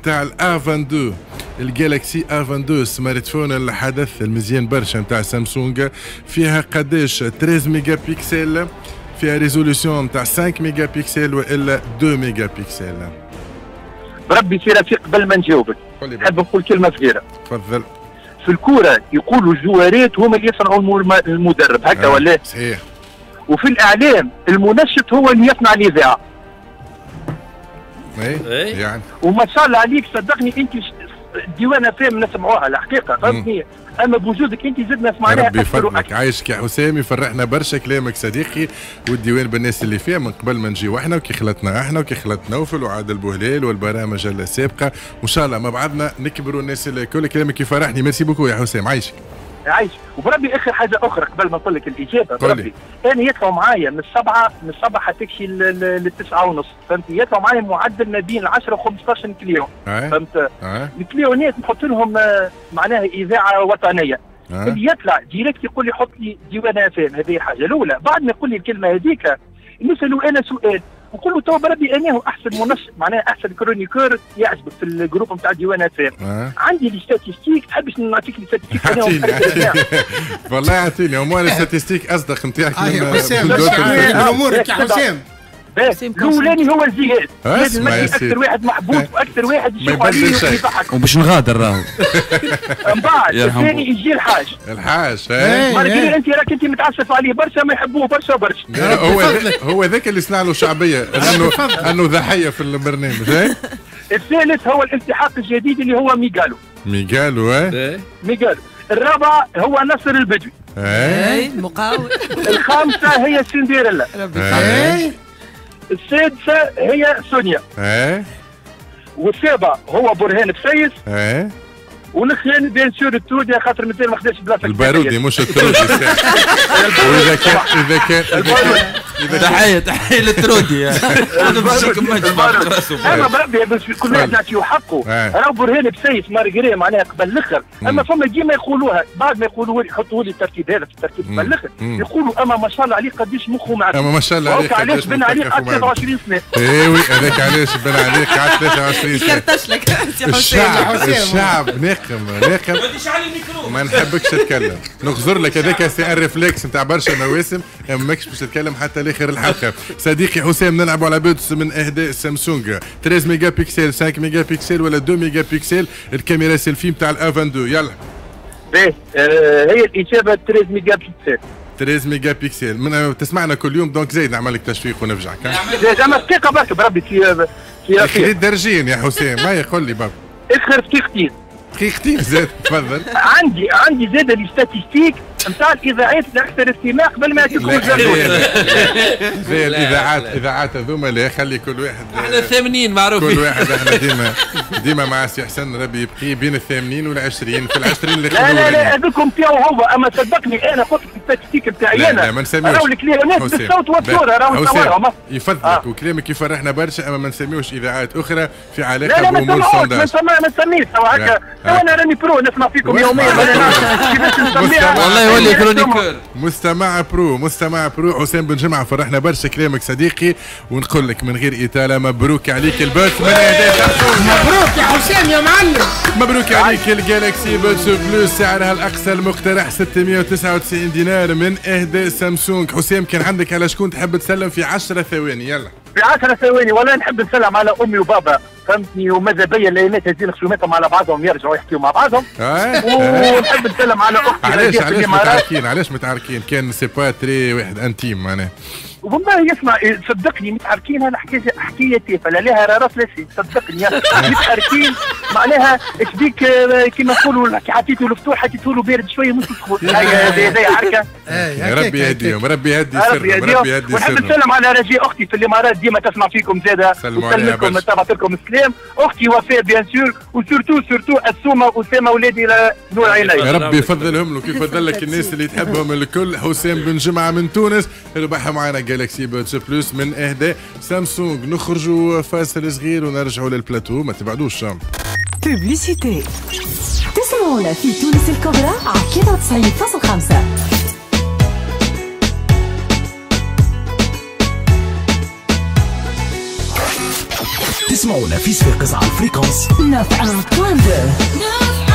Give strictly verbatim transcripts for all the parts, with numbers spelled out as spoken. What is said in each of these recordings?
نتاع الأ اثنين وعشرين الجالكسي أ اثنين وعشرين سمارت فون الحدث المزيان برشا نتاع سامسونج. فيها قداش ثلاثة عشر ميجا بكسل، فيها ريزولوسيون نتاع خمسة ميجا بكسل والا اثنين ميجا بكسل. بربي سي رفيق قبل ما نجاوبك نحب نقول كلمه صغيره. تفضل. في الكوره يقولوا الجوارات هما اللي يصنعوا المدرب هكا آه ولا؟ صحيح. وفي الاعلام المنشط هو اللي يصنع الاذاعه. اي يعني وما شاء الله عليك صدقني انت الديوانه فهم نسمعوها الحقيقه فهمتني، اما بوجودك انت زدنا نسمعناها ربي يفضلك. عايشك يا حسام، يفرحنا برشا كلامك صديقي، والديوان بالناس اللي فيها من قبل ما نجيو احنا وكي خلطنا احنا وكي خلط نوفل وعادل بوهلال والبرامج السابقه، وان شاء الله مع بعضنا نكبروا الناس الكل. كلامك يفرحني. ميرسي بوكو يا حسام. عايشك عايش. وبربي اخر حاجه اخرى قبل ما نقول لك الاجابه، بربي انا يطلعوا معايا من السبعه من السبعه حتى تكشي للتسعه ونص، فهمت؟ يطلعوا معايا معدل ما بين العشره و15 كليون، فهمت؟ الكليونات نحط لهم معناها اذاعه وطنيه. أه؟ اللي يطلع ديريكت يقول لي حط لي ديوان افام، هذه حاجه الاولى. بعد ما يقول لي الكلمه هذيك نسالوا انا سؤال، نقول له تو بربي انا هو احسن منشط معناها احسن كرونيكور يعجبك في الجروب نتاع ديوان افام. أه؟ عندي لي ستاتيستيك، تحبش نعطيك لي ستاتيستيك؟ اعطيني والله اعطيني هو الستاتيستيك اصدق نتاعك. يا حسام امورك يا حسام. الاولاني هو الجهاد، لازم اكثر واحد محبوب واكثر واحد يشوف عليه ويضحك وباش نغادر راهو. من بعد الثاني يجي الحاج. الحاج ايه انت راك انت متعسف عليه برشا، ما يحبوه برشا برشا. هو هو ذاك اللي صنع له شعبيه انه انه ضحيه في البرنامج. الثالث هو الالتحاق الجديد اللي هو ميغالو. ميغالو ايه ميغالو. الرابع هو نصر البدوي. ايه المقاول. الخامسه هي سندريلا. ايه السادسه هي سونيا. ايه والسابع هو برهان بسيس. ايه ونخلي بيان سور الترودي خاطر مازال ما خداش بلاصه. البارودي مش الترودي. واذا كان اذا كان اذا تحيه تحيه للترودي. هذا باش اما بربي باش كل واحد نعطيو حقه. راهو برهان بسيس مارغري معناها قبل الاخر، اما فما ديما يقولوها بعد ما يقولوا لي يحطوا لي الترتيب هذا في الترتيب قبل الاخر، يقولوا اما ما شاء الله عليه قديش مخه معك. اما ما شاء الله عليه علاش بن عليه قعد ثلاثة وعشرين سنه. اي وي هذاك علاش بن عليه قعد ثلاثة وعشرين سنه. يكرتش لك يا حسام. الشعب الشعب ناقم ناقم. ما نحبكش تتكلم، نغزر لك هذاك سي ان ريفلكس نتاع برشا مواسم، ماكش باش تتكلم حتى لاخر الحلقه. صديقي حسام نلعبوا على بوتس من اهداء سامسونج ثلاثة ميجا بكسل خمسة ميجا بكسل ولا اثنين ميجا بكسل الكاميرا سيلفي نتاع الأ اثنين وعشرين. يلا باهي آه هي الاجابه ثلاثة ميجا بكسل. ثلاثة ميجا بكسل. من تسمعنا كل يوم دونك زايد نعمل لك تشويق ونفجعك. زعما دقيقه برك بربي في في خليت درجين يا حسام. ما يقول لي بابا اخر دقيقتين دقيقتين زاد. تفضل. عندي عندي زاد لي ستاتيستيك نتاع الاذاعات الاكثر استماع قبل ما تكون زي الاذاعات اذاعات هذوما لا خلي كل واحد. احنا الثامنين معروفين. كل واحد احنا ديما ديما مع سي حسن ربي يبقي بين الثامنين والعشرين في العشرين اللي لا لا لا هذوكم نتاعو هو، اما صدقني انا قلت الستاتيستيك نتاعي انا. لا ما نسميوش. راهو الكليونات بالصوت والصوره راهو نصورهم. يفضلك آه. وكلامك يفرحنا برشا، اما ما نسميوش اذاعات اخرى في علاقه لا لا بامور السونداج. لا ما نسميش هكا. انا راني برو نسمع فيكم يوميا كيفاش نسميها. والله يولي كرونيكور. مستمع برو مستمع برو حسام بن جمعه فرحنا برشا كلامك صديقي، ونقول لك من غير اطاله مبروك عليك البث من اهداء سامسونج. مبروك يا حسام يا معلم. مبروك عليك الجالكسي بودز بلوس سعرها الاقصى المقترح ستمائة وتسعة وتسعين دينار من اهداء سامسونج. حسام كان عندك على شكون تحب تسلم في عشرة ثواني؟ يلا في عشرة ثواني. والله نحب نسلم على امي وبابا فهمتني، وماذا بيا الايامات هذه خصوماتهم على بعضهم يرجعوا يحكيوا مع بعضهم. ونحب نسلم على اختي. علاش علاش متعاركين علاش متعاركين؟ كان سي با تري واحد انتيم معناها. والله يسمع صدقني متعاركين هذا حكايه حكايه تافهه لا لها راس لا شيء صدقني. متعاركين معناها ايش بيك كيما نقولوا عطيتوا له فتوح عطيتوا له بارد شويه مش سخون. هذه عركه. ربي يهديهم ربي يهدي سرهم ربي يهدي سرهم. ونحب نسلم على رجاء اختي في الامارات ديما تسمع فيكم زاده وسلمكم تبعت لكم السلام. اختي وفاء بيان سور وسورتو سورتو السومه اسامه ولادي نور عيني. يا ربي يفضلهم له كيف فضل لك الناس اللي تحبهم الكل. حسام بن جمعه من تونس ربحها معنا جالكسي بودز بلوس من اهداء سامسونج. نخرجوا فاصل صغير ونرجعوا للبلاتو ما تبعدوش. بوبليسيتي. تسمعونا في تونس الكبرى على تسعين فاصلة خمسة. تسمعونا في صفاقس على الفريكونس neuf un point deux.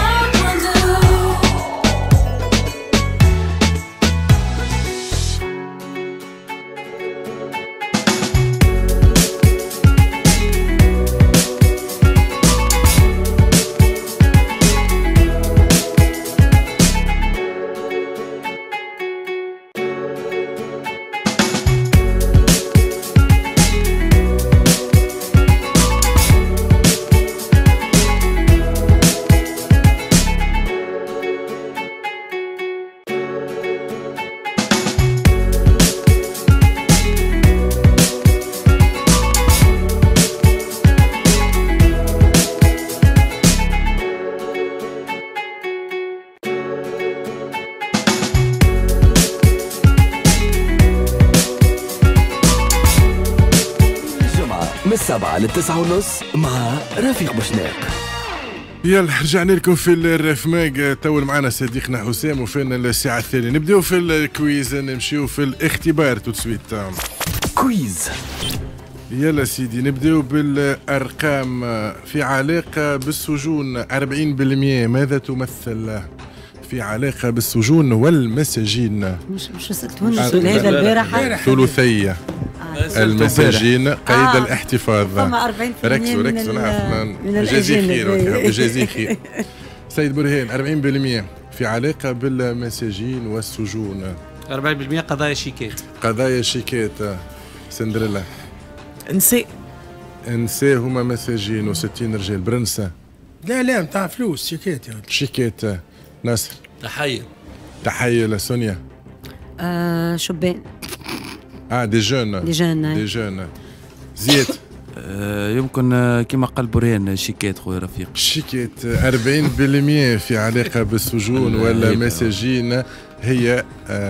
من السبعة للتسعة ونص مع رفيق بوشناق. يلا رجعنا لكم في الرفماق. تول معنا صديقنا حسام وفينا الساعة الثانية. نبداو في الكويز، نمشيو في الاختبار تو سويت. كويز. يلا سيدي نبداو بالأرقام. في علاقة بالسجون أربعين بالمئة ماذا تمثل؟ في علاقة بالسجون والمساجين. مش مش سألتوني السؤال هذا البارحة؟ ثلثية المساجين قيد آه. الاحتفاظ. فما أربعين بالمئة ركزوا ركزوا نعرف جازي خير جازي خير. سيد برهان أربعين بالمئة في علاقة بالمساجين والسجون. أربعين بالمئة قضايا شيكات. قضايا شيكات. سندريلا. نساء. نساء هما مساجين وستين رجال. برنسة. لا لا نتاع فلوس شيكات يعني. شيكات. ناصر. تحية. تحية لسونيا. آه شبان. اه دي جون. دي جون. دي جون. زياد. آه يمكن كما قال برهان شيكات خويا رفيق. شيكات أربعين بالمئة في علاقة بالسجون ولا مساجين هي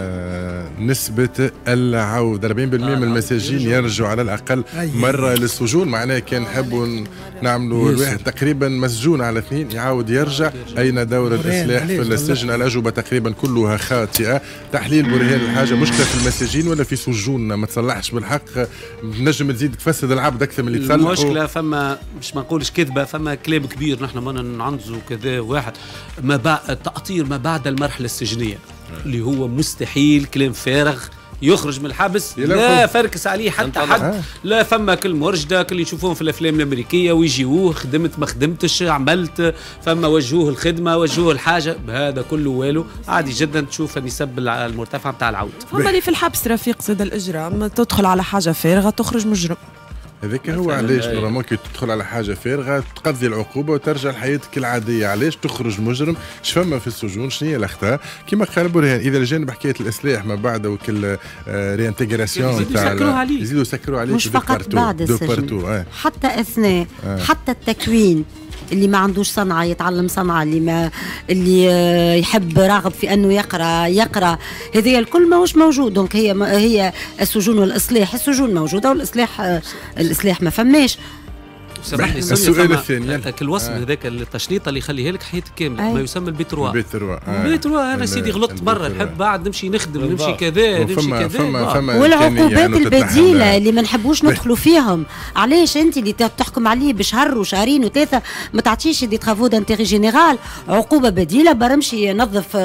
آه نسبة العودة. أربعين بالمئة من المساجين يرجعوا على الأقل مرة للسجون. معناه كان نحبوا نعملوا الواحد تقريبا مسجون على اثنين يعاود يرجع. أين دور الإصلاح في السجن؟ الأجوبة تقريبا كلها خاطئة. تحليل برهان الحاجة مشكلة في المساجين ولا في سجوننا؟ ما تصلحش بالحق، نجم تزيد تفسد العبد أكثر من اللي تصلح. المشكلة فما مش ما نقولش كذبة، فما كلام كبير نحن ما نعنزوا كذا واحد ما بعد تأطير ما بعد المرحلة السجنية اللي هو مستحيل، كلام فارغ يخرج من الحبس لا فركس عليه حتى حد. لا فما كل مرجدة كل يشوفوهم في الافلام الامريكيه ويجيوه خدمت ما خدمتش عملت، فما وجهوه الخدمه وجهوه الحاجه، بهذا كله والو عادي جدا تشوف النسب المرتفعه بتاع العود. فما اللي في الحبس رفيق زاد الاجرام، تدخل على حاجه فارغه تخرج مجرم. هذاك هو علاش نورمالمون كي تدخل على حاجه فارغه تقضي العقوبه وترجع لحياتك العاديه. علاش تخرج مجرم؟ شفما في السجون شنو هي الاخطاء؟ كما قال برهان اذا الجانب حكايه الاصلاح ما بعد وكل ريانتيغراسيون تاع يزيدوا يسكروا عليك. مش فقط بعد السجن آه. حتى اثناء آه. حتى التكوين. اللي ما عندوش صنعة يتعلم صنعة، اللي ما اللي يحب راغب في انه يقرا يقرا هذه الكل ماهوش موجود. دونك هي هي السجون والاصلاح، السجون موجودة والاصلاح الاصلاح ما فماش. سامحني السؤال الثاني الوصف هذاك التشنيطه اللي يخليها لك حياتك كامل ما يسمى البيتروا. البيتروا البيتروا انا سيدي غلطت برا نحب بعد نمشي نخدم نمشي كذا نمشي كذا. والعقوبات البديله اللي ما نحبوش ندخلوا فيهم. علاش انت اللي تحكم عليه بشهر وشهرين وثلاثه ما تعطيش دي ترافو دانتيغي جينيرال عقوبه بديله؟ برمشي نظف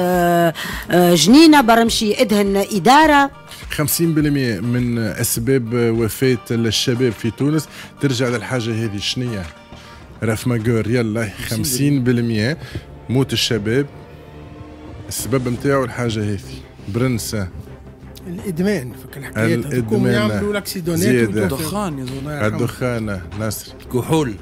جنينه، برمشي ادهن اداره. خمسين بالمئة من أسباب وفاة الشباب في تونس ترجع للحاجة هذه. شنية؟ رف ماجور يلا. خمسين بالمئة موت الشباب السبب نتاعو الحاجة هذه. برنسة. الإدمان فك الحكايات. الإدمان. يعملوا لاكسيدونات. الدخان. الدخان. ناصر. الكحول.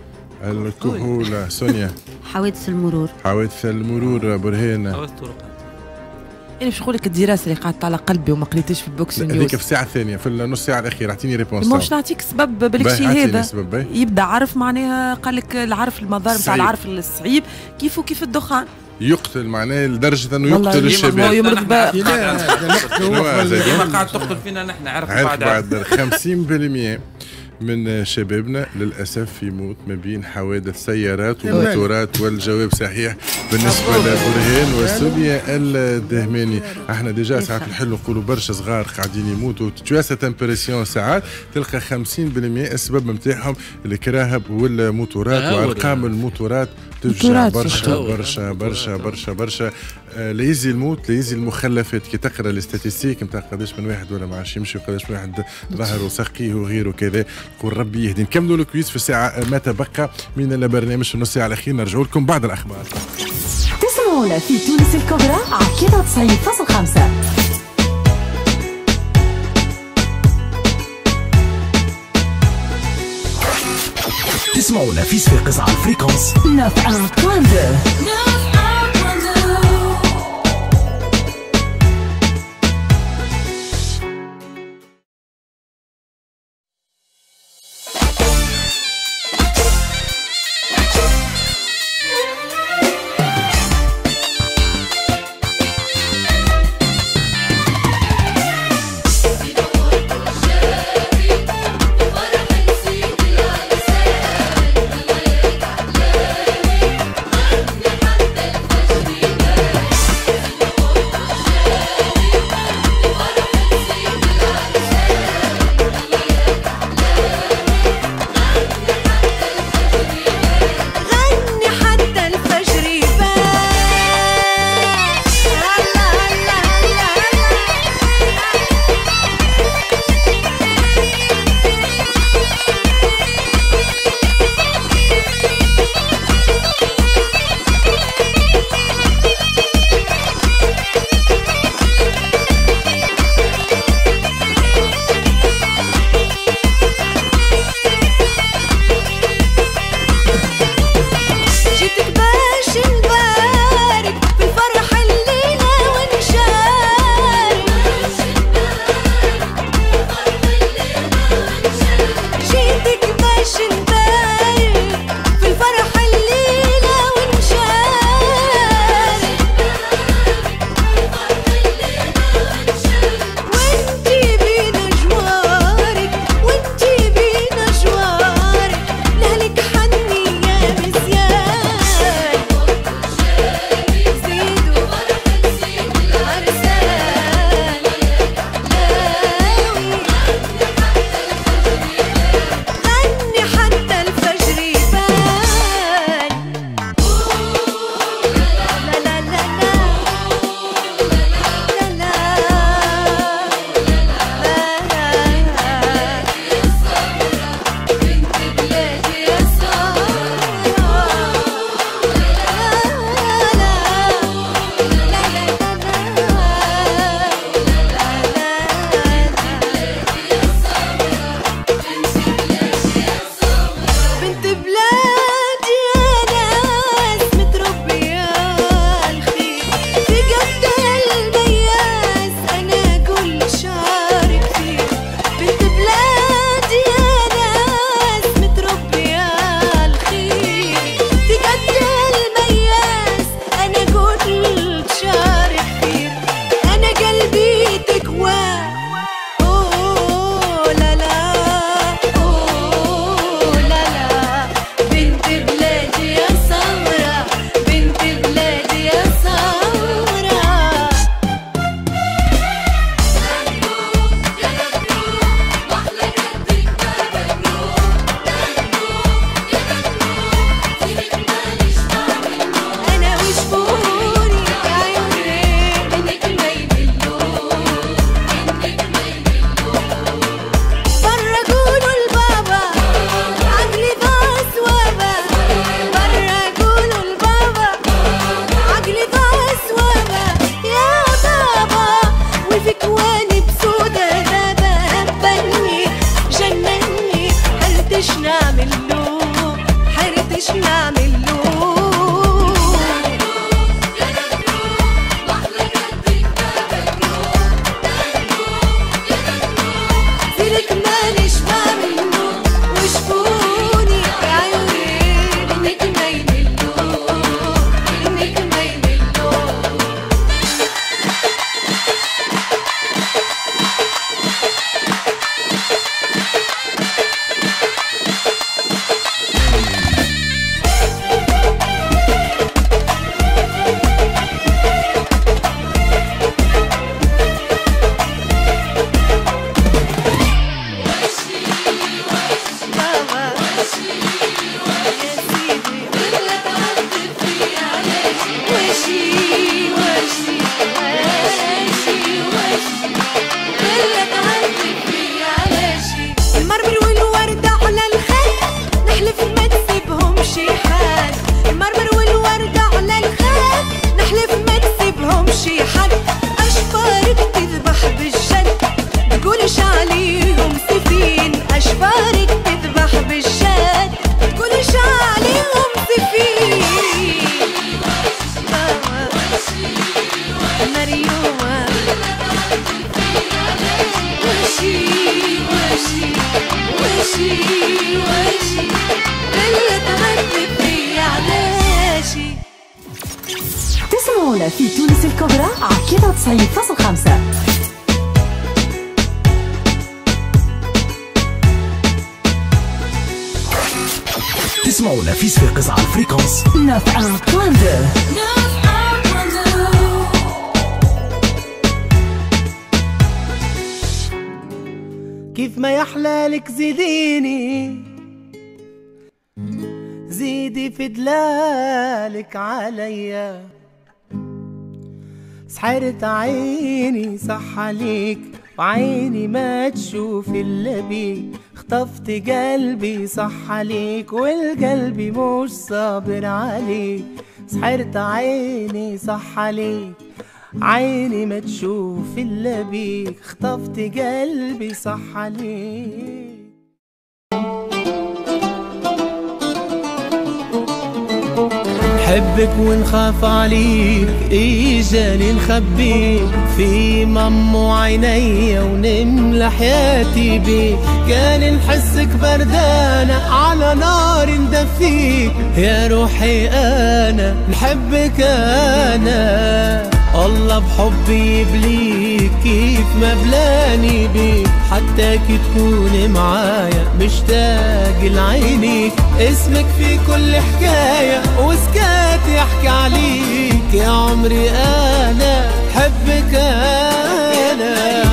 الكحول. سونيا. حوادث المرور. حوادث المرور. برهانة. حوادث الطرقات. انا باش نقول لك الدراسه اللي قعدت على قلبي وما قريتش في البوكس نيوز. هذيك في الساعه الثانيه في النص ساعه الاخيره اعطيني ريبونس. مش نعطيك سبب بالكشي هذا. يبدا عرف معناها قال لك العرف المضار نتاع العرف الصعيب كيف وكيف الدخان يقتل معناه لدرجه انه يقتل الشباب. يمرض بقى. ما قاعد تقتل فينا نحن عرف بعد بعد خمسين بالمئة من شبابنا للاسف يموت ما بين حوادث سيارات وموتورات، والجواب صحيح بالنسبه لبرهان وسوليا الدهماني. احنا ديجا ساعات الحل نقولوا برشا صغار قاعدين يموتوا، تواسا تمبرسيون ساعات تلقى خمسين بالمئة السبب نتاعهم الكراهب والموتورات، وارقام الموتورات تفجع برشا برشا برشا برشا برشا. آه ليزي الموت ليزي المخلفات. كي تقرا الاستاتيستيك نتاع قداش من واحد ولا ما عادش يمشي وقداش من واحد ظهره سقيه وغيره كذا، قول ربي يهدي. نكملوا الكويز في الساعه ما تبقى من البرنامج في النص ساعه الاخير، نرجعوا لكم بعد الاخبار. تسمعونا في تونس الكبرى على تسعين فاصلة خمسة. تسمعونا في صفاقس على الفريكونس تسعة فاصلة اثنين. تسمعونا في تونس الكبرى على ثلاثة وتسعين فاصلة خمسة. تسمعونا في صفاقس على الفريكونس تسعة وتسعين فاصلة اثنين. كيف ما يحلالك زيديني زيدي في دلالك عليا، سحرت عيني صح عليك وعيني ما تشوف الا بيك، خطفت قلبي صح عليك والقلب مش صابر عليك، سحرت عيني صح عليك عيني ما تشوف الا بيك، خطفت قلبي صح عليك. حبك ونخاف عليك اجاني نخبيك في مم عيني ونملى حياتي بيك، كان نحسك بردانة على نار ندفيك، يا روحي انا نحبك انا الله بحبي يبليك، كيف ما بلاني بيك حتى كي تكون معايا مشتاق لعينيك، اسمك في كل حكاية وسكات يحكي عليك، يا عمري انا حبك انا.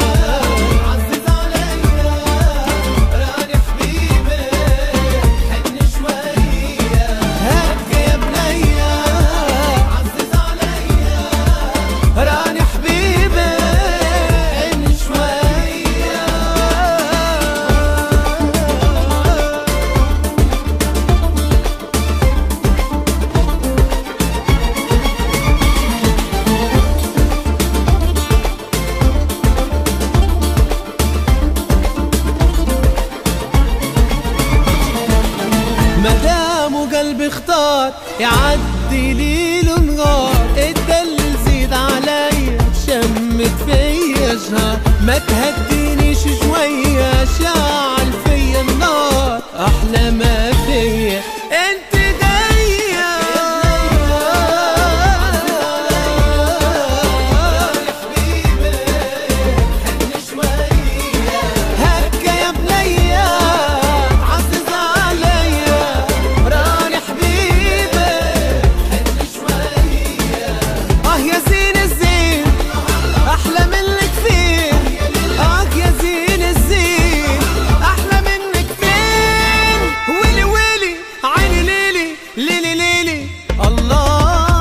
يعدي ليل ونهار الدل زيد عليا شمت فيا شهر، ما تهدينيش شوية شعل فيا النار، أحلى ما فيا انت جاية هكا يا بنية عزز عليا راني حبيبي يا زين الزين احلى منك فين، اه يا زين الزين احلى منك فين، ويلي ويلي عيني ليلي ليلي ليلي الله.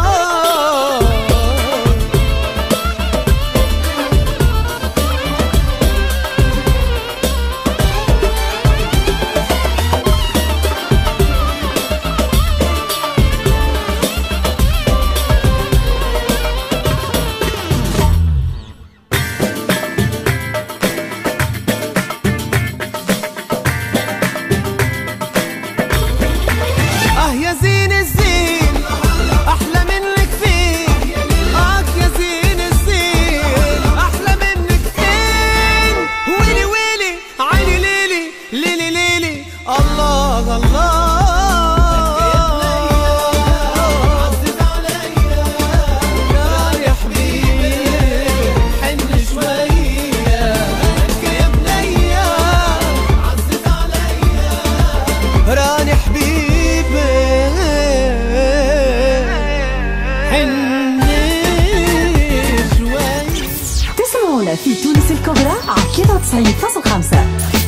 في تونس الكبرى على ثلاثة وتسعين فاصلة خمسة.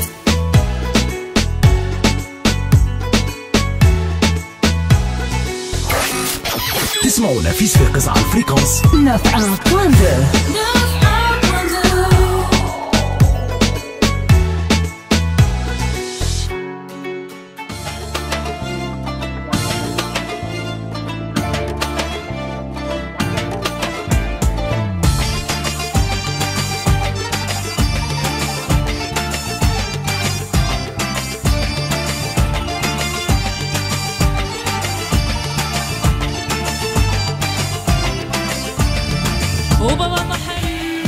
تسمعونا في صفاقس على الفريكونس تسعة وتسعين فاصلة اثنين. وبابا بحري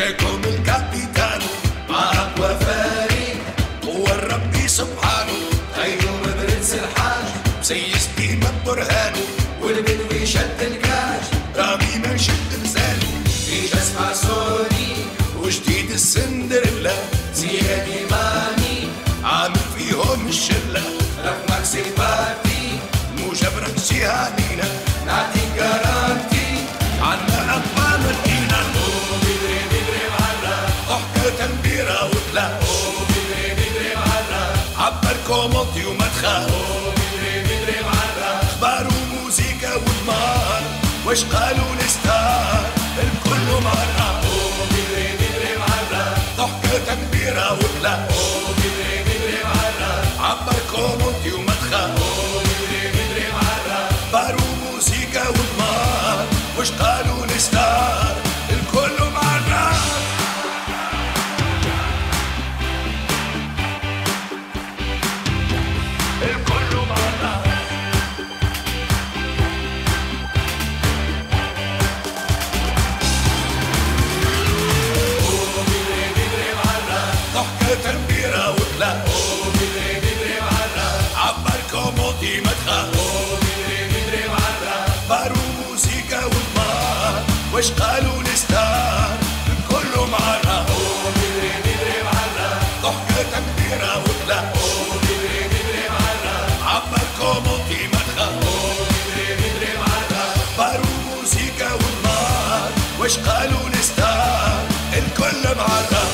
جاكم الكابيتانو مع أقوى فريق هو الربي سبحانه غيوم برنس الحاج مسيس ديما برهانه والبدوي شد الكاج رامي ما شد لسانه في اسمع سوري وجديد السندريلا زيادي ماني عامل فيهم الشلة رقمك سيباتي مجبرك سيهانينا نعطي جارانتي عنا أقوى مدينة أوه بدري بدري معنا ضحكة تنبيرة وطلع أوه بدري بدري معنا عبر كومنتي وما تخاف أوه بدري بدري معنا أخبار وموسيقى ودمار واش قالوا الستار الكل معنا أوه بدري بدري معنا ضحكة تنبيرة وطلع أوه بدري بدري معنا عبر كومنتي وما تخاف أوه بدري بدري معنا أخبار وموسيقى ودمار واش قالوا الستار الكل معنا الكل معنا أوه بدري بدري معنا ضحكة تنبيرة وطلع أوه بدري بدري معنا عبر كومنتي ما تخاف أوه بدري بدري معنا أخبار وموسيقى ودمار واش قالوا الستار الكل معنا أوه بدري بدري معنا ضحكة تنبيرة وطلع أوه بدري بدري معنا عبر كومنتي ما تخاف أوه بدري بدري معنا أخبار وموسيقى ودمار واش قالوا الستار الكل معنا.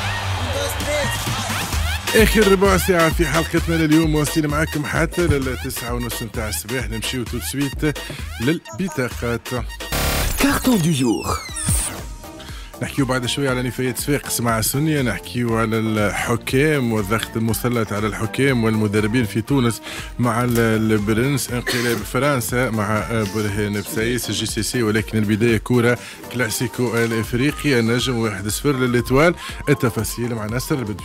اخر ربع ساعة في حلقتنا لليوم واصلين معاكم حتى للتسعة ونص نتاع الصباح. نمشيو تو سويت للبطاقات. كارتون دو جور. نحكيو بعد شوية على نفايات صفاقس مع سونيا، نحكيو على الحكام والضغط المسلط على الحكام والمدربين في تونس مع البرنس، انقلاب فرنسا مع برهان بسايس الجي سي سي، ولكن البداية كورة كلاسيكو الافريقي النجم واحد صفر للإتوال. التفاصيل مع ناصر البدوي.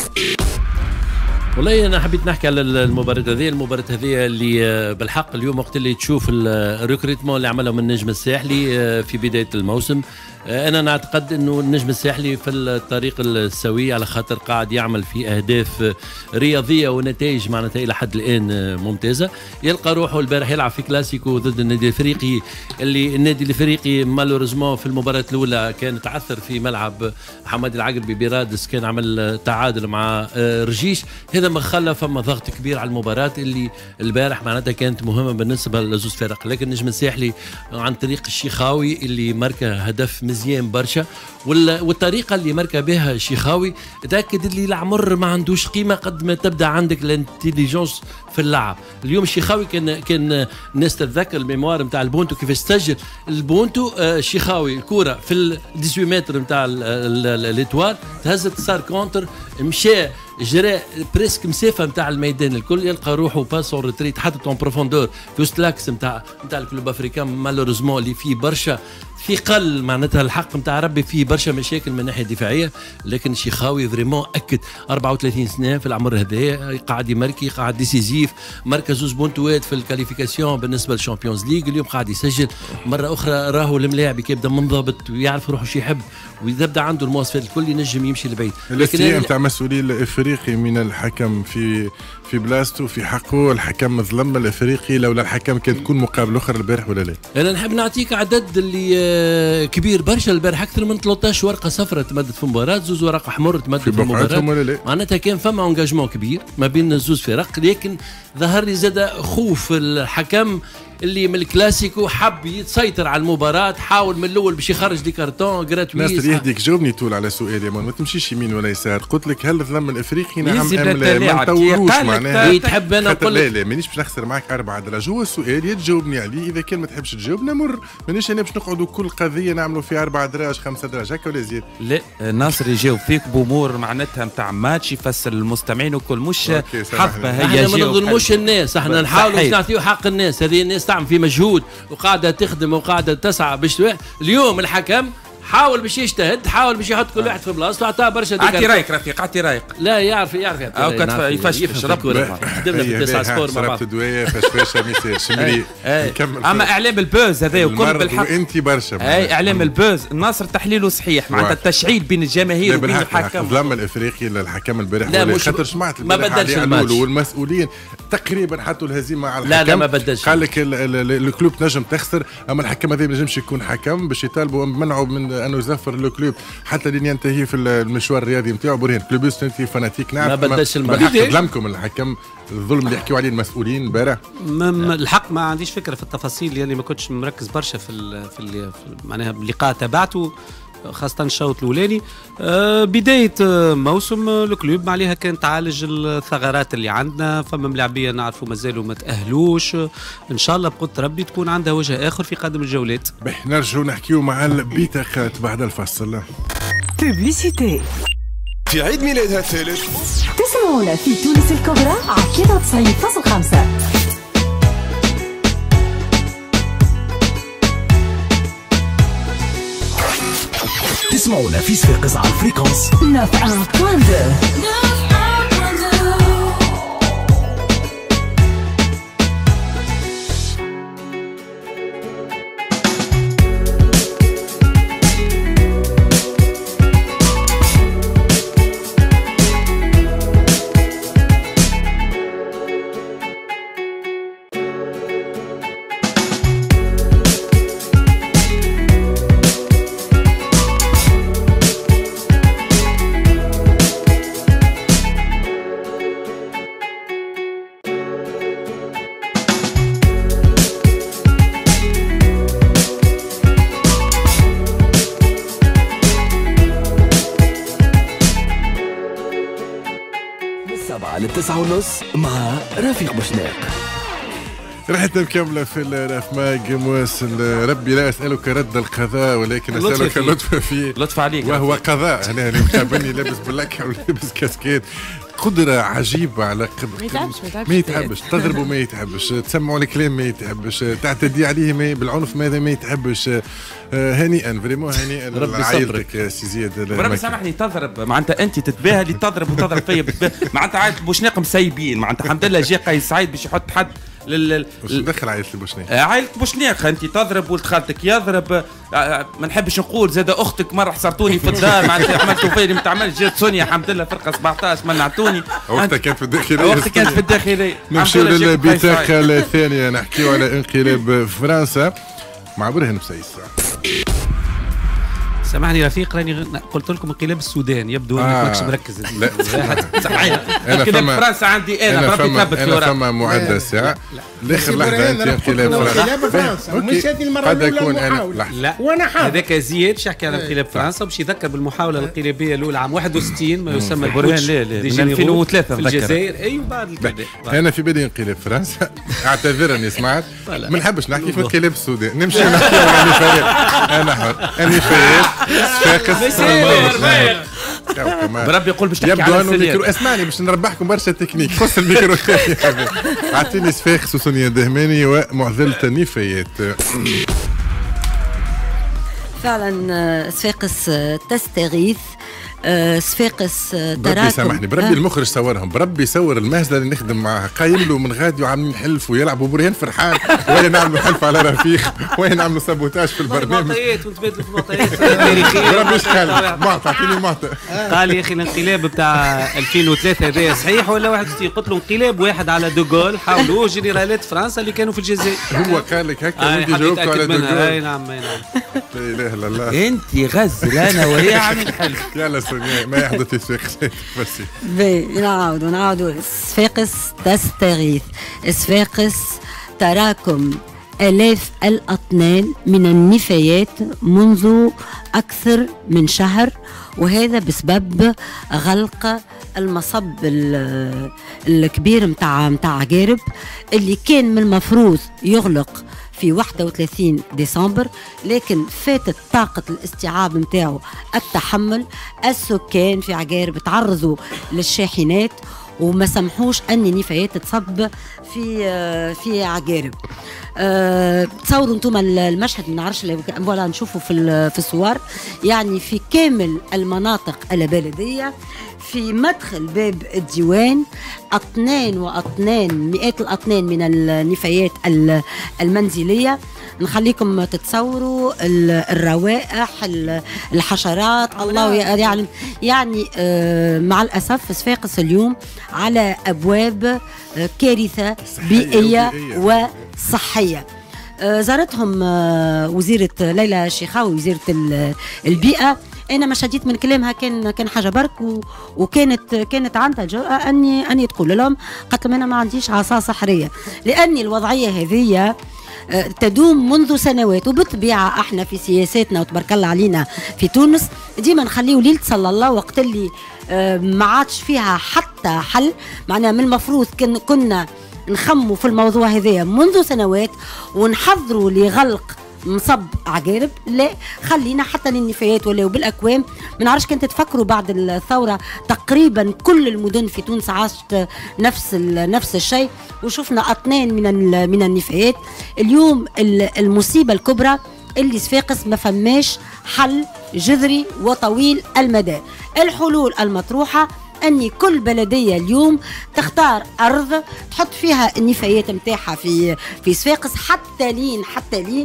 والله انا حبيت نحكي على المباراه هذه المباراه هذه اللي بالحق اليوم وقت اللي تشوف الريكروتمون اللي عمله من النجم الساحلي في بدايه الموسم، انا نعتقد انه النجم الساحلي في الطريق السوي على خاطر قاعد يعمل في اهداف رياضيه ونتائج معناتها الى حد الان ممتازه. يلقى روحه البارح يلعب في كلاسيكو ضد النادي الافريقي، اللي النادي الافريقي مالوريزمون في المباراه الاولى كان تعثر في ملعب حماد العقربي برادس، كان عمل تعادل مع رجيش. هذا ما خلى فما ضغط كبير على المباراه اللي البارح معناتها كانت مهمه بالنسبه لزوز فرق، لكن النجم الساحلي عن طريق الشيخاوي اللي ماركه هدف مزيان برشا، والطريقه اللي ماركه بها الشيخاوي تاكد اللي العمر ما عندوش قيمه قد ما تبدا عندك الانتيليجنس في اللعب. اليوم الشيخاوي كان كان الناس تتذكر الميموار نتاع البونتو كيفاش سجل البونتو. الشيخاوي الكره في ال ثمانية عشر متر نتاع الاتوال تهزت صار كونتر، مشى جرى بريسك مسافه نتاع الميدان الكل، يلقى روحه باس اون ريتريت حتى اون بروفوندور في وسط لاكس نتاع نتاع الكلوب افريكان مالوريزمون اللي فيه برشا ثقل معناتها الحق نتاع ربي فيه برشا مشاكل من الناحيه الدفاعيه. لكن الشيخاوي فريمون اكد أربعة وثلاثين سنه في العمر هذا قاعد يماركي، قاعد ديسيزيف، مركز زوز بونتوات في الكاليفيكاسيون بالنسبه للشامبيونز ليغ. اليوم قاعد يسجل مره اخرى، راهو الملاعب كيبدا منضبط ويعرف روحه شو يحب ويبدا عنده المواصفات الكل ينجم يمشي لبعيد. الاستلام تاع مسؤولي الافريقي من الحكم في في بلاصتو في حقه، الحكم ظلم الافريقي، لولا الحكم كانت تكون مقابله اخرى البارح ولا لا؟ انا نحب نعطيك عدد اللي كبير برشا البارح، اكثر من ثلاثة عشر ورقه صفراء تمدت في المباراه، زوز ورق احمر تمدت في, في المباراه، معناتها كان فما انجاجمون كبير ما بين الزوز فرق. لكن ظهر لي زاد خوف الحكم اللي من الكلاسيكو حب يتسيطر على المباراه، حاول من الاول باش يخرج دي كارتون جراتويس. ناصر يهديك جاوبني طول على سؤالي، ما تمشيش يمين ولا يسار. قلت لك هل ظلم الافريقي نعم ام لا؟ ما نطولوش معناها. تحب انا نقول لا لا مانيش باش نخسر معك اربع درجات. هو السؤال يتجاوبني عليه، اذا كان ما تحبش تجاوب نمر، مانيش انا باش نقعدوا كل قضيه نعملوا فيها اربع دراج خمسه دراج هكا ولا زيد. لا ناصر يجاوب فيك بامور معناتها نتاع ماتش يفسر المستمعين وكل، مش حسب هي احنا ما نظلموش الناس، احنا نحاولوا نعطيو حق الناس. هذه الناس تعمل في مجهود وقاعده تخدم وقاعده تسعى باش اليوم الحكم حاول باش يجتهد، حاول باش يحط كل واحد في بلاصته، عطاه برشا. اعطي رايك رفيق، اعطي رايك. لا يعرف يعرف او يفشفش ربي. خدمنا في تسعة سبور مع بعض. شربت دوايه فشفاشه ما يصيرش. نكمل. اما اعلام البوز هذا وكل بالحق. وانت برشا. اي اعلام البوز، الناصر تحليله صحيح، معناتها التشعيل بين الجماهير وبين الحكم. الظلم الافريقي للحكم البارح خاطر سمعت ما بدلش الماتش والمسؤولين تقريبا حطوا الهزيمه على الحكم. لا لا ما بدلش. قال لك الكلوب تنجم تخسر، اما الحكم هذا ما ينجمش يكون حكم، باش يطالبوا منعوا من انه يزفر الكلوب حتى لين ينتهي في المشوار الرياضي نتاعو. برهان كلوبيست انت فاناتيك نعرف. ما بدلش الماتش. ظلمكم الحكم، الظلم اللي يحكيوا عليه المسؤولين امبارح. الحق ما عنديش فكره في التفاصيل، لاني ما كنتش مركز برشا في ال في, ال في معناها اللقاء تبعته، خاصة الشوط الأولاني. آه بداية آه موسم آه الكلوب عليها كان تعالج الثغرات اللي عندنا، فما ملاعبية نعرفوا مازالوا ما تأهلوش. آه إن شاء الله بقدر ربي تكون عندها وجه آخر في قادم الجولات. باش نرجعوا نحكيوا مع البطاقات بعد الفصل. بوبليسيتي. في عيد ميلادها الثالث تسمعونا في تونس الكبرى عكيدة تسعين فاصل خمسة. تسمعونا في صفاقس على الفريكونس نوف أن بوان دو. للتسعة ونص مع رفيق بوشناق. رحلتنا مكملة في الرفماج مواصل. ربي لا أسألك رد القضاء ولكن أسألك اللطف فيه. لطف عليك وهو قضاء. أنا اللي مقابلني لابس بلاكة ولابس كاسكيت، قدرة عجيبة على قدر ما يتعبش ما يتعبش تضربه ما يتعبش، تسمعوا الكلام ما يتعبش، تعتدي عليه ما بالعنف ماذا ما يتعبش. هنيئا فريمون هنيئا لعائلتك يا سي زياد. ربي سامحني تضرب معناتها انت تتباهى اللي تضرب وتضرب فيا معناتها عائلة بوشناق مسيبين معناتها الحمد لله جا قيس سعيد باش يحط حد لل وش دخل عائلة بوشناق؟ عائلة بوشناق انت تضرب ولد خالتك يضرب، ما نحبش نقول زاد اختك مره حصرتوني في الدار معناتها عملتوا فيا اللي ما تعملش، جات سونيا الحمد لله فرقه سبعطاش منعتوني. اختك كانت في الداخليه. اختك كانت في الداخليه. نمشيو للبطاقه الثانيه نحكيو على انقلاب فرنسا مع برهان بسيس. سامحني رفيق راني قلت لكم انقلاب السودان، يبدو انك آه. ماكش مركز. لا صحيح. انقلاب فرنسا عندي انا ربي يثبت في ورا. انا فما معدة ساعة لاخر لحظة انت انقلاب فرنسا. انقلاب فرنسا مش هذه المرة الأولى المحاولة. لا وانا حاضر. هذاك زياد باش يحكي على انقلاب فرنسا باش يذكر بالمحاولة الانقلابية الأولى عام واحد وستين ما يسمى برهان. لا لا من ألفين وثلاثة في الجزائر. اي وبعد الكذا. انا في بداية انقلاب فرنسا اعتذرني سمعت ما نحبش نحكي في انقلاب السودان، نمشي نحكي على النفايات. انا حر النفايات فاقس بربي يقول باش تحكي على الميكرو. اسمعني باش نربحكم برشا تكنيك. خص الميكرو الثاني اعطيني صفاقس وسونيا دهماني ومعضلة النفايات. فعلا صفاقس تستغيث، صفاقس تراكم. بربي سامحني بربي آه. المخرج صورهم، بربي صور المهزله اللي نخدم معاها قايم له من غادي وعاملين حلف ويلعبوا برهان فرحان وين نعملوا حلف على رفيق وين نعملوا سابوتاج في البرنامج. معطيات ونتبادلوا في معطيات تاريخيه. بربي ايش قال؟ معطى اعطيني معطى. قال لي يا اخي الانقلاب بتاع ألفين وثلاثة هذا صحيح ولا واحد وستين؟ قلت له انقلاب واحد على دوغول حاولوه جنرالات فرنسا اللي كانوا في الجزائر. هو قال لك هكا وانت جاوبتوا على دوغول. اي نعم اي نعم. لا اله الا الله. انت غزل انا وهي عامل حلف. يلا سونيا ما يحدث في صفاقس. بي نعاودوا نعاودوا. صفاقس تستغيث، صفاقس تراكم آلاف الأطنان من النفايات منذ أكثر من شهر، وهذا بسبب غلق المصب الكبير متاع متاع عقارب اللي كان من المفروض يغلق في واحد وثلاثين ديسمبر، لكن فاتت طاقة الاستيعاب متاعه التحمل. السكان في عقارب تعرضوا للشاحنات وما سمحوش ان النفايات تصب في في عقارب. أه تصوروا انتم المشهد، ما نعرفش ولا نشوفوا في في الصور، يعني في كامل المناطق البلديه في مدخل باب الديوان اطنان واطنان مئات الاطنان من النفايات المنزليه. نخليكم تتصوروا الروائح، الحشرات، الله يعلم. يعني مع الأسف صفاقس اليوم على أبواب كارثة بيئية وصحية. زارتهم وزيرة ليلى الشيخاوي وزيرة البيئة. انا ما شديت من كلامها، كان كان حاجه برك، وكانت كانت عندها الجرأه اني اني تقول لهم، قالت لهم انا ما عنديش عصا سحريه، لان الوضعيه هذه تدوم منذ سنوات. وبالطبيعه احنا في سياساتنا وتبارك الله علينا في تونس ديما نخليو ليله صلى الله وقت اللي ما عادش فيها حتى حل. معناها من المفروض كنا نخموا في الموضوع هذا منذ سنوات ونحضروا لغلق مصب عقارب. لا، خلينا حتى للنفايات ولا بالاكوام. ما نعرفش كنت تفكروا بعد الثوره تقريبا كل المدن في تونس عاشت نفس نفس الشيء، وشفنا اطنان من من النفايات. اليوم المصيبه الكبرى اللي صفاقس ما فماش حل جذري وطويل المدى. الحلول المطروحه أني كل بلدية اليوم تختار أرض تحط فيها النفايات متاعها في في صفاقس، حتى لين حتى لين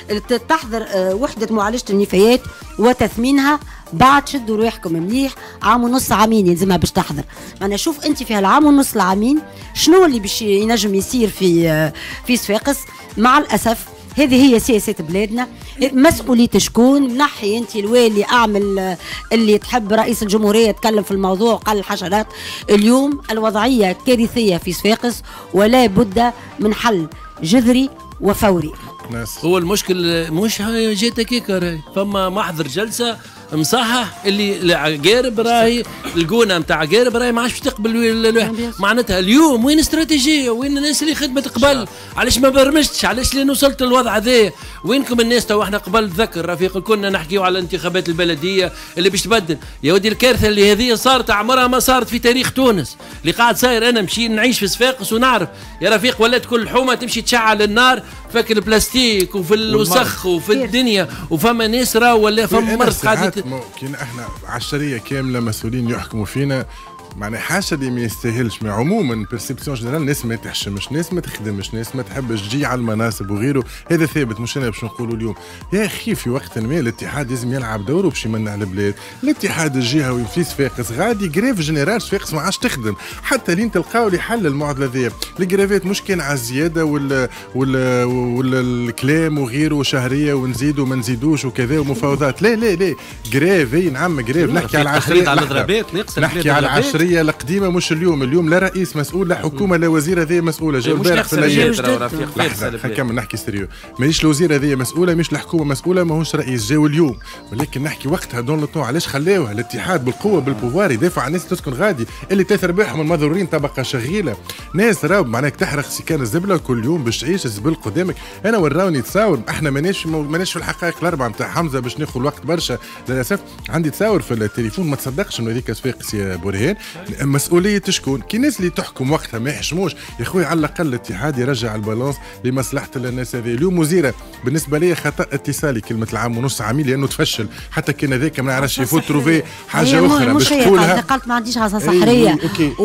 تحضر وحدة معالجة النفايات وتثمينها. بعد شدوا رواحكم مليح، عام ونص عامين يلزمها باش تحضر. أنا شوف أنت في هالعام ونص العامين شنو اللي باش ينجم يصير في في صفاقس. مع الأسف هذه هي سياسة بلادنا. مسؤولية شكون؟ نحي انت الوالي، اعمل اللي تحب. رئيس الجمهورية تكلم في الموضوع قال الحشرات. اليوم الوضعية كارثية في صفاقس ولا بد من حل جذري وفوري. هو المشكل مش هاي جات هكاك، فما محضر جلسة مصحح اللي العقارب راهي القونه نتاع عقارب راهي ما عادش تقبل الواحد. معناتها اليوم وين استراتيجيه؟ وين الناس اللي خدمت قبل؟ علاش ما برمجتش؟ علاش لين وصلت للوضع هذا؟ وينكم الناس؟ تو احنا قبل تذكر رفيق كنا نحكيو على الانتخابات البلديه اللي باش تبدل. يا ودي الكارثه اللي هذه صارت عمرها ما صارت في تاريخ تونس اللي قاعد صاير. انا مشي نعيش في صفاقس ونعرف يا رفيق، ولات كل حومه تمشي تشعل النار فاكر البلاستيك وفي الوسخ وفي الدنيا، وفما ناس راهو ولا فما مرض قاعده. كاين احنا عشريه كامله مسؤولين يحكموا فينا، معناها حاجه اللي ما يستاهلش. مع عموما بيرسبسيون جنرال، ناس ما تحشمش، ناس ما تخدمش، ناس ما تحبش تجي على المناصب وغيره. هذا ثابت، مش انا باش نقولوا اليوم. يا اخي في وقت ما الاتحاد لازم يلعب دوره باش يمنع البلاد. الاتحاد الجهوي في صفاقس غادي جريف جنرال، صفاقس ما عادش تخدم حتى لين تلقاو لي حل المعضله ذي. الجريفات مش كان على الزياده ولا ولا ولا الكلام وغيره شهريه ونزيدوا وما نزيدوش وكذا ومفاوضات. لا لا لا، جريف اي نعم جريف. نحكي على العشريه، نحكي على العشريه القديمه مش اليوم. اليوم لا رئيس مسؤول، لا حكومه، لا وزير هذه مسؤوله. جاو البارح في الايام. لحظه خلينا نحكي سيريو. ماهيش الوزير هذه مسؤوله، مش الحكومه مسؤوله، ماهوش رئيس. جاو اليوم، ولكن نحكي وقتها دون لو طون. علاش خلاوها الاتحاد بالقوه بالبوفوار يدافع عن الناس تسكن غادي اللي تاثر بهم المضرورين، طبقه شغيله، ناس راهو معناك تحرق سكان الزبله كل يوم باش تعيش الزبل قدامك. انا وراوني تصاور، احنا ماناش ماناش في الحقائق الاربعه نتاع حمزه باش ناخذ الوقت برشا. للاسف عندي تصاور في التليفون، ما تصدقش انه هذيك صفاقس يا برهان. مسؤوليه شكون؟ كي الناس اللي تحكم وقتها ما يحشموش يا خويا، على الاقل الاتحاد يرجع البالانس لمصلحه الناس هذه. اليوم وزيره بالنسبه لي خطا اتصالي كلمه العام ونص عامين، لانه تفشل. حتى كان هذاك ما نعرفش يفوت تروفي حاجه اخرى باش تقولها. قالت ما عنديش عصا سحريه.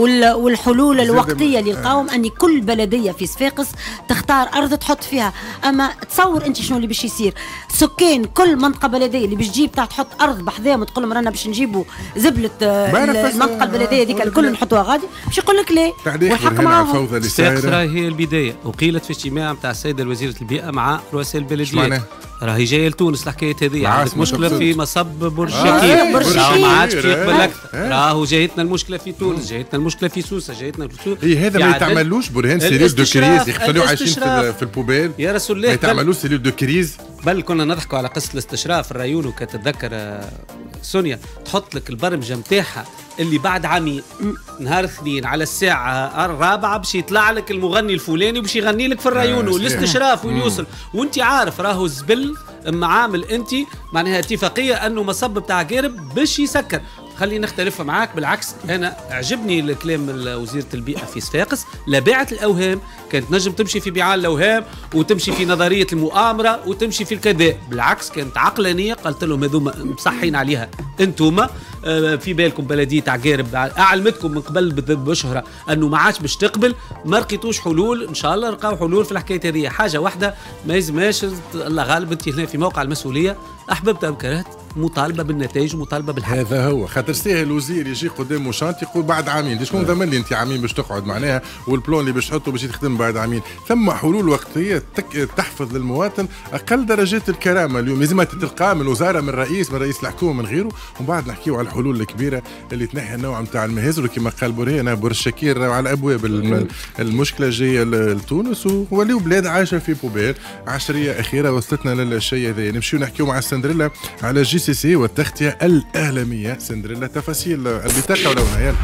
والحلول الوقتيه اللي لقاهم ان كل بلديه في صفاقس تختار ارض تحط فيها. اما تصور انت شنو اللي باش يصير؟ سكان كل منطقه بلديه اللي باش تجيب تحط ارض بحذاهم وتقول لهم رانا باش نجيبوا زبله المنطقه البلديه هذيك الكل نحطوها غادي، باش يقول لك ليه؟ والحق معاهم. صفاقس راهي هي البدايه، وقيلت في اجتماع نتاع السيده وزيره البيئه مع رؤساء البلديات. راهي جايه لتونس الحكايه هذه. عندك مشكله في مصب برج شكير، راهو ما عادش في يقبل اكثر. راهو جايتنا المشكله في تونس، جايتنا المشكله في سوسه، جايتنا في سوسه. اي هذا ما يتعملوش برهان سيلول دو كريز يخلوا عايشين في, في البوبيل. يا رسول الله ما يتعملوش سيلول دو كريز. بل كنا نضحكوا على قصه الاستشراف الريون، وكتتذكر سونيا تحط لك البرمجه نتاعها اللي بعد عامين نهار اثنين على الساعة الرابعة باش يطلع لك المغني الفلاني وباش يغني لك في الريون والاستشراف وين يوصل. وانت عارف راهو الزبل معامل انت معناها اتفاقية انه مصب بتاع قارب باش يسكر. خليني نختلف معاك، بالعكس انا عجبني الكلام وزيره البيئه في صفاقس، لبيعه الاوهام، كانت نجم تمشي في بيعان الاوهام وتمشي في نظريه المؤامره وتمشي في الكذا، بالعكس كانت عقلانيه، قلت لهم هذوما مصحين عليها انتوما، في بالكم بلديه عقارب اعلمتكم من قبل بشهره انه ما عادش باش تقبل، ما لقيتوش حلول، ان شاء الله نلقاو حلول في الحكايه هذه. حاجه واحده ما يلزمهاش، الله غالب انت هنا في موقع المسؤوليه، احببت ام كرهت مطالبه بالنتائج ومطالبه بالحق. هذا هو خاطر ساهل الوزير يجي قدامه شانت يقول بعد عامين، شكون ضمن لي انت عامين باش تقعد معناها، والبلون اللي باش تحطه باش يتخدم بعد عامين. ثم حلول وقتيه تك تحفظ للمواطن اقل درجات الكرامه. اليوم لازم تلقاه من وزاره، من رئيس، من رئيس الحكومه، من غيره، ومن بعد نحكيو على الحلول الكبيره اللي تنحي النوع نتاع المهازل. وكما قال بورهينا بورشكير على ابواب المشكله جايه لتونس، ووليو بلاد عايشه في بوبيل. عشريه اخيره وصلتنا للشيء هذا. نمشيو نحكيو مع سندريلا على جي سي سي والتغطيه الاعلاميه. سندريلا تفاصيل البطاقه ولونها يلا.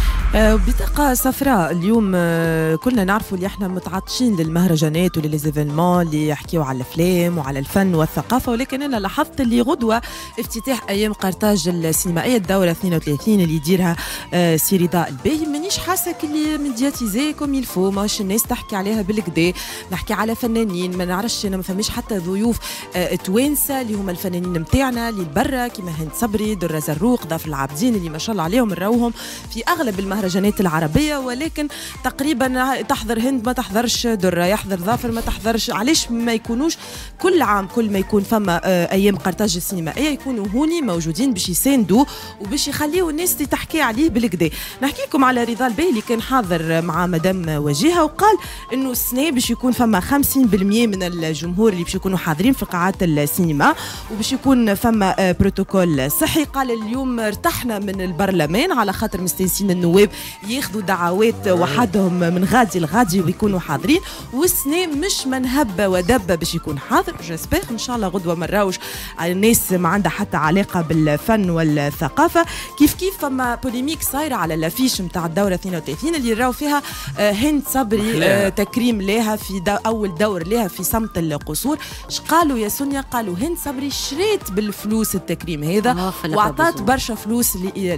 بطاقة صفراء اليوم. كلنا نعرفوا اللي احنا متعطشين للمهرجانات ولليزيفينمون اللي يحكيوا على الافلام وعلى الفن والثقافه، ولكن انا لاحظت اللي غدوه افتتاح ايام قرطاج السينمائيه الدوره اثنين وثلاثين اللي يديرها سي رضا الباهي، مانيش حاسه اللي ميدياتيزي كوم يلفو، ماش الناس تحكي عليها بالكدا، نحكي على فنانين ما نعرفش، انا ما فماش حتى ضيوف توانسه اللي هما الفنانين نتاعنا اللي برا كيما هند صبري، درة زروق، ضاف العابدين اللي ما شاء الله عليهم نراوهم في اغلب المهرجانات المهرجانات العربيه، ولكن تقريبا تحضر هند ما تحضرش درة، يحضر ظافر ما تحضرش. علاش ما يكونوش كل عام كل ما يكون فما ايام قرطاج السينمائيه يكونوا هوني موجودين باش يساندوا وباش يخليوا الناس تحكي عليه بالكدا. نحكي لكم على رضا الباهي اللي كان حاضر مع مدام وجيهه، وقال انه السنه باش يكون فما خمسين بالمئة من الجمهور اللي باش يكونوا حاضرين في قاعات السينما، وباش يكون فما بروتوكول صحي. قال اليوم ارتحنا من البرلمان على خاطر مستنسين النواب ياخذوا دعوات وحدهم من غادي لغادي ويكونوا حاضرين، والسنه مش من هب ودب باش يكون حاضر. جسبر ان شاء الله غدوه ما نراوش الناس ما عندها حتى علاقه بالفن والثقافه. كيف كيف فما بوليميك صايره على الافيش نتاع الدوره اثنين وثلاثين اللي راو فيها هند صبري آه تكريم لها في دو اول دور لها في صمت القصور. اش قالوا يا سونيا؟ قالوا هند صبري شريت بالفلوس التكريم هذا واعطت برشا فلوس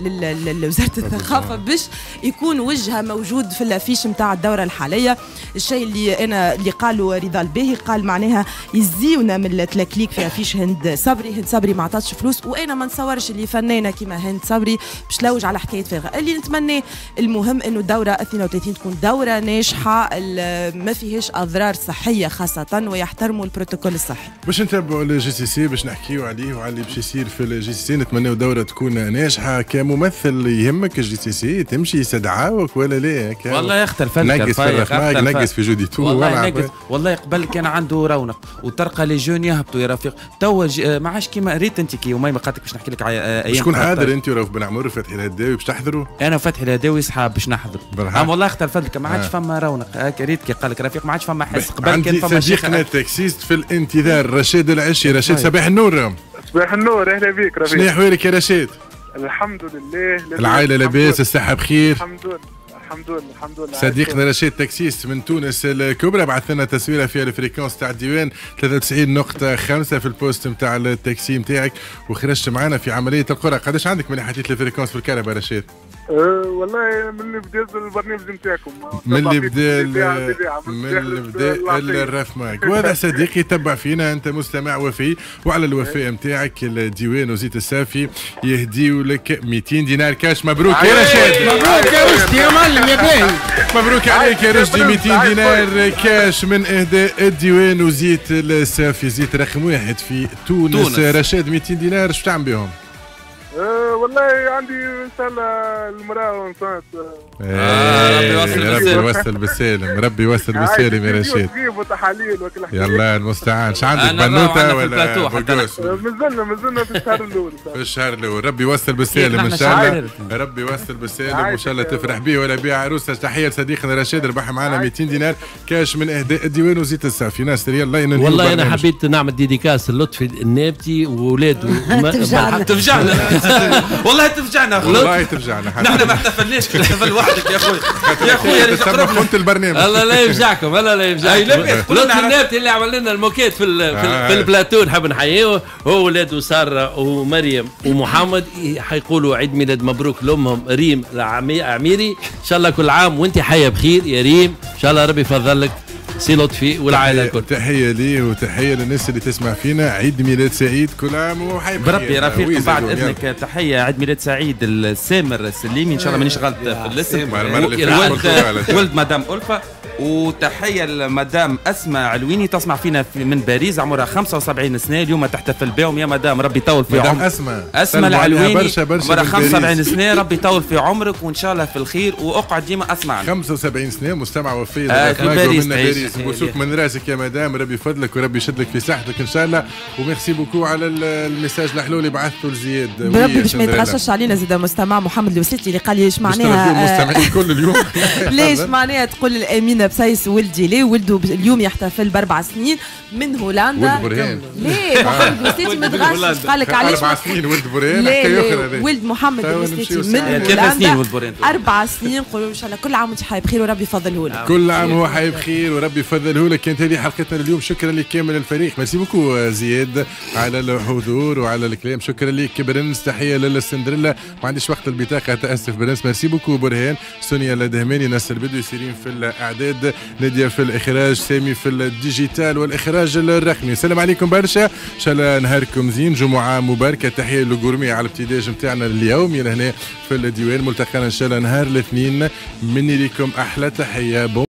لوزاره الثقافه باش يكون وجهها موجود في الافيش نتاع الدوره الحاليه. الشيء اللي انا اللي قالوا رضا الباهي قال معناها يزيونا من التلكليك في افيش هند صبري. هند صبري ما عطاتش فلوس، وانا ما نتصورش اللي فنانه كيما هند صبري باش تلوج على حكايه فارغه. اللي نتمناه المهم انه الدوره اثنين وثلاثين تكون دوره ناجحه ما فيهاش اضرار صحيه خاصه، ويحترموا البروتوكول الصحي. باش نتابعوا الجي سي سي باش نحكيوا عليه وعلى اللي باش يصير في الجي سي سي. نتمناو دوره تكون ناجحه. كممثل يهمك الجي سي سي تمشي يستدعاوك ولا لا؟ والله يختلف نقص في الرفاق، نقص في جوديتو. والله نقص والله. قبل كان عنده رونق وترقى لي جون يهبطوا يا رفيق. توا ما عادش كيما ريت انت كي وما قالت باش نحكي لك ايام. شكون حاضر انت وراف بن عمر وفتحي الهداوي باش تحضروا؟ انا وفتحي الهداوي صحاب باش نحضر. اما والله اختلف لك ما عادش فما رونق. ريت كي قال لك رفيق ما عادش فما حس. قبل كان فما صديقنا التاكسيست في الانتظار رشيد العشي. رشيد صباح النور. صباح النور، اهلا بك رفيق. شنو احوالك يا رشيد؟ الحمد لله. العائله لاباس؟ الصحه بخير؟ الحمد لله الحمد لله الحمد لله. صديقنا رشيد تاكسيست من تونس الكبرى بعث لنا تصويره فيها الفريكونس تاع الديوان ثلاثة وتسعين نقطة خمسة في البوست نتاع التاكسي نتاعك، وخرجت معنا في عمليه القرعه. قداش عندك من حديث الفريكونس في الكهرباء رشيد؟ أه والله من اللي بدا البرنامج نتاعكم، من اللي بدا من اللي بدا الرف معك. وهذا صديقي تبع فينا، انت مستمع وفي، وعلى الوفاء نتاعك الديوان وزيت السافي يهديوا لك مئتين دينار كاش. مبروك يا رشيد. مبروك يا رشدي يا معلم يا باهي. مبروك عليك يا رشدي، مئتين دينار كاش من اهداء الديوان وزيت السافي، زيت رقم واحد في تونس, تونس. رشيد مئتين دينار اش تعمل بهم؟ أه والله عندي ان شاء الله المراه ونصات. آه ربي يوصل بالسالم. ربي يوصل بالسالم يا رشيد. يلا المستعان. اش عندك بنوته ولا بوغوس؟ مازلنا مازلنا في الشهر الاول. في الشهر الاول. ربي يوصل بالسالم ان شاء الله. ربي يوصل بالسالم وان شاء الله تفرح به ولا بيع عروسه. تحيه لصديقنا رشيد ربح معنا مئتين دينار كاش من اهداء الديوان وزيت السافي. ناصر يلا ينهي. والله انا حبيت نعمل ديديكاس للطفي النابتي واولاده. تفجعنا تفجعنا والله تفجعنا والله تفجعنا نحن ما احتفلناش تحتفل وحدك يا اخوي يا اخوي تسمى خنت البرنامج الله لا يفجعكم الله لا يفجعكم لطفي النابتي اللي عمل لنا الموكيت في ال في, ال في البلاتو نحب نحييه هو ولاده ساره ومريم ومحمد حيقولوا عيد ميلاد مبروك لامهم ريم عميري ان شاء الله كل عام وانت حيه بخير يا ريم ان شاء الله ربي يفضلك سي لطفي والعائله الكل. تحيه لي وتحيه للناس اللي تسمع فينا عيد ميلاد سعيد كل عام وحي بخير. بربي رفيق بعد اذنك تحيه عيد ميلاد سعيد السامر السليمي ان شاء الله مانيش غلط في الاسم ولد, ولد مدام ألفة وتحيه لمدام اسماء علويني تسمع فينا في من باريس عمرها خمسة وسبعين سنه اليوم تحتفل بهم يا مدام ربي يطول في عمرك. اسماء اسماء العلويني عمرها خمسة وسبعين سنه ربي يطول في عمرك وان شاء الله في الخير واقعد ديما اسمعنا. خمسة وسبعين سنه مستمعه وفيه آه في باريس باريس بوسوك من راسك يا مدام ربي يفضلك وربي يشدلك في صحتك ان شاء الله وميرسي بوكو على الميساج الحلو اللي بعثته لزياد. بربي باش ما يتغشش علينا زيد مستمع محمد الوسيتي اللي قال لي ايش معناها المستمعين كل اليوم ليش معناها تقول الامينه بسيس ولدي ليه ولده اليوم يحتفل باربع سنين من هولندا. ولد برهان ليه محمد الوسيتي ما تغشش قال لك علاش اربع سنين ولد برهان ليه ولد محمد الوسيتي من هولندا اربع سنين نقولوا ان شاء الله كل عام وانت حي بخير وربي يفضله لك. كل عام هو حي بخير وربي يفضله لك. كانت هذه حلقتنا اليوم شكرا لكامل الفريق ميرسي بوكو زياد على الحضور وعلى الكلام. شكرا لك برنس تحيه للسندريلا ما عنديش وقت البطاقه تاسف برنس. ميرسي بوكو برهان سونيا الدهماني ناصر بدوي سيرين في الاعداد ناديه في الاخراج سامي في الديجيتال والاخراج الرقمي. السلام عليكم برشا ان شاء الله نهاركم زين جمعه مباركه. تحيه للقرمي على الابتداج نتاعنا اليوم الى هنا في الديوان ملتقانا ان شاء الله نهار الاثنين مني لكم احلى تحيه.